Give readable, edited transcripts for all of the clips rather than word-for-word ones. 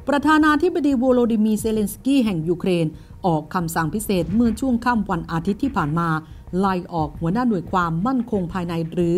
ประธานาธิบดีโวโลดิมีร์ เซเลนสกี้แห่งยูเครนออกคำสั่งพิเศษเมื่อช่วงค่ำวันอาทิตย์ที่ผ่านมาไล่ออกหัวหน้าหน่วยความมั่นคงภายในหรือ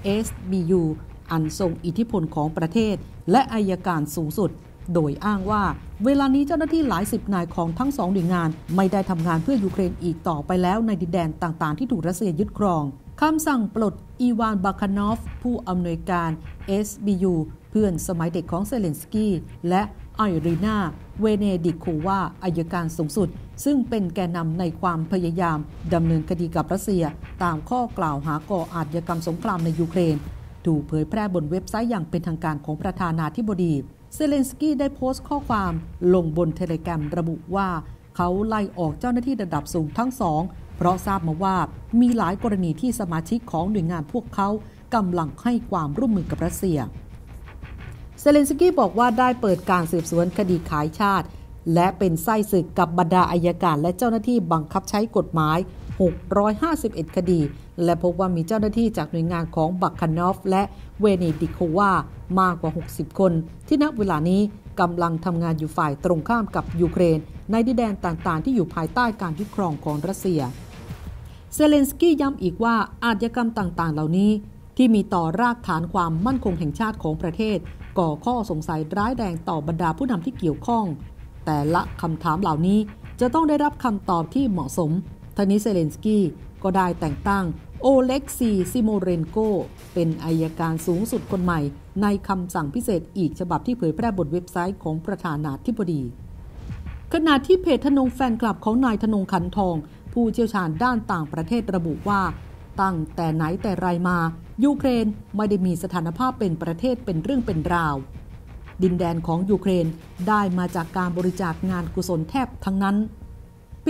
SBU อันทรงอิทธิพลของประเทศและอัยการสูงสุดโดยอ้างว่าเวลานี้เจ้าหน้าที่หลายสิบนายของทั้งสองหน่วยงานไม่ได้ทำงานเพื่อยูเครนอีกต่อไปแล้วในดินแดนต่างๆที่ถูกรัสเซียยึดครองคำสั่งปลดอีวาน บาคานอฟผู้อำนวยการ SBU เพื่อนสมัยเด็กของเซเลนสกี้และไอรีนา เวเนดิโควาอัยการสูงสุดซึ่งเป็นแกนนำในความพยายามดำเนินคดีกับรัสเซียตามข้อกล่าวหาก่ออาชญากรรมสงครามในยูเครนถูกเผยแพร่บนเว็บไซต์อย่างเป็นทางการของประธานาธิบดีเซเลนสกี้ได้โพสต์ข้อความลงบนเทเลแกรมระบุว่าเขาไล่ออกเจ้าหน้าที่ระดับสูงทั้งสองเพราะทราบมาว่ามีหลายกรณีที่สมาชิกของหน่วยงานพวกเขากำลังให้ความร่วมมือกับรัสเซียเซเลนสกี้บอกว่าได้เปิดการสืบสวนคดีขายชาติและเป็นไส้ศึกกับบรรดาอัยการและเจ้าหน้าที่บังคับใช้กฎหมาย651คดีและพบว่ามีเจ้าหน้าที่จากหน่วยงานของบัคคานอฟและเวเนดิโความากกว่า60คนที่ณเวลานี้กำลังทำงานอยู่ฝ่ายตรงข้ามกับยูเครนในดินแดนต่างๆที่อยู่ภายใต้การยึดครองของรัสเซียเซเลนสกี้ย้ำอีกว่าอาชญากรรมต่างๆเหล่านี้ที่มีต่อรากฐานความมั่นคงแห่งชาติของประเทศก่อข้อสงสัยร้ายแรงต่อบรรดาผู้นำที่เกี่ยวข้องแต่ละคำถามเหล่านี้จะต้องได้รับคำตอบที่เหมาะสมทั้งนี้เซเลนสกี้ก็ได้แต่งตั้งโอเล็กซี ซิโมเรนโกเป็นอัยการสูงสุดคนใหม่ในคำสั่งพิเศษอีกฉบับที่เผยแพร่บนเว็บไซต์ของประธานาธิบดีขณะที่เพจธนงแฟนคลับของนายธนงขันทองผู้เชี่ยวชาญด้านต่างประเทศระบุว่าตั้งแต่ไหนแต่ไรมายูเครนไม่ได้มีสถานภาพเป็นประเทศเป็นเรื่องเป็นราวดินแดนของยูเครนได้มาจากการบริจาคงานกุศลแทบทั้งนั้นปี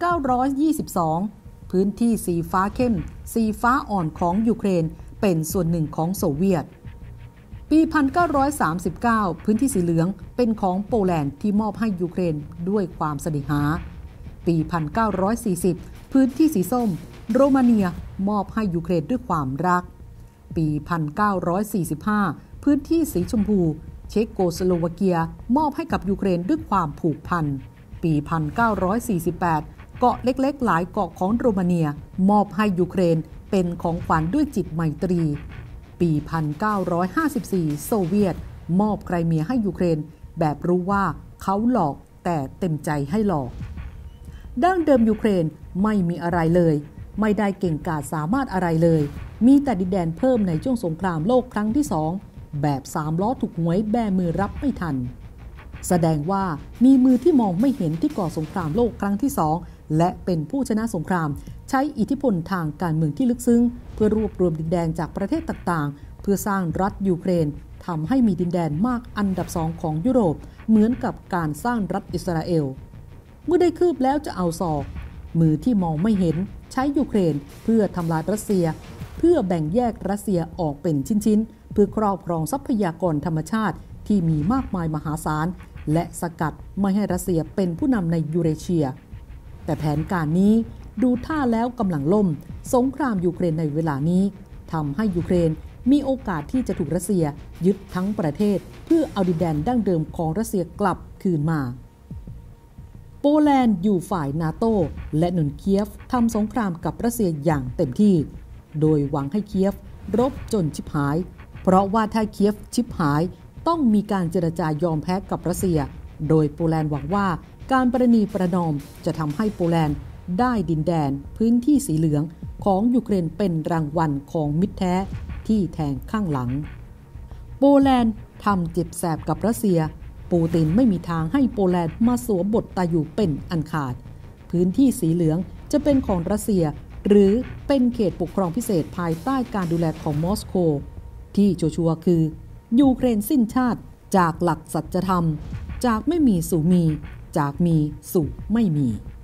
1922 พื้นที่สีฟ้าเข้มสีฟ้าอ่อนของยูเครนเป็นส่วนหนึ่งของโซเวียตปี 1939 พื้นที่สีเหลืองเป็นของโปแลนด์ที่มอบให้ยูเครนด้วยความเสน่หาปี 1940 พื้นที่สีส้มโรมาเนียมอบให้ยูเครนด้วยความรักปี 1945 พื้นที่สีชมพูเชโกสโลวาเกียมอบให้กับยูเครนด้วยความผูกพันปี 1948 เกาะเล็กๆหลายเกาะของโรมาเนียมอบให้ยูเครนเป็นของขวัญด้วยจิตไมตรีปี 1954 โซเวียตมอบไครเมียให้ยูเครนแบบรู้ว่าเขาหลอกแต่เต็มใจให้หลอกดั้งเดิมยูเครนไม่มีอะไรเลยไม่ได้เก่งกาจสามารถอะไรเลยมีแต่ดินแดนเพิ่มในช่วงสงครามโลกครั้งที่2แบบ3ล้อถูกหวยแบมือรับไม่ทันแสดงว่ามีมือที่มองไม่เห็นที่ก่อสงครามโลกครั้งที่2และเป็นผู้ชนะสงครามใช้อิทธิพลทางการเมืองที่ลึกซึ้งเพื่อรวบรวมดินแดนจากประเทศต่างๆเพื่อสร้างรัฐยูเครนทำให้มีดินแดนมากอันดับ2ของยุโรปเหมือนกับการสร้างรัฐอิสราเอลเมื่อได้คืบแล้วจะเอาศอกมือที่มองไม่เห็นใช้ยูเครนเพื่อทำลายรัสเซียเพื่อแบ่งแยกรัสเซียออกเป็นชิ้นๆเพื่อครอบครองทรัพยากรธรรมชาติที่มีมากมายมหาศาลและสกัดไม่ให้รัสเซียเป็นผู้นำในยูเรเชียแต่แผนการนี้ดูท่าแล้วกำลังล่มสงครามยูเครนในเวลานี้ทำให้ยูเครนมีโอกาสที่จะถูกรัสเซียยึดทั้งประเทศเพื่อเอาดินแดนดั้งเดิมของรัสเซียกลับคืนมาโปแลนด์อยู่ฝ่ายนาโตและหนุนเคียฟทำสงครามกับรัสเซียอย่างเต็มที่โดยหวังให้เคียฟรบจนชิบหายเพราะว่าถ้าเคียฟชิบหายต้องมีการเจรจายอมแพ้กับรัสเซียโดยโปแลนด์หวังว่าการประนีประนอมจะทำให้โปแลนด์ได้ดินแดนพื้นที่สีเหลืองของยูเครนเป็นรางวัลของมิตรแท้ที่แทงข้างหลังโปแลนด์ทำเจ็บแสบกับรัสเซียปูตินไม่มีทางให้โปแลนด์มาสวมบทตาอยู่เป็นอันขาดพื้นที่สีเหลืองจะเป็นของรัสเซียหรือเป็นเขตปกครองพิเศษภายใต้การดูแลของมอสโกที่ชัวร์คือยูเครนสิ้นชาติจากหลักสัจธรรมจากไม่มีสู่มีจากมีสู่ไม่มี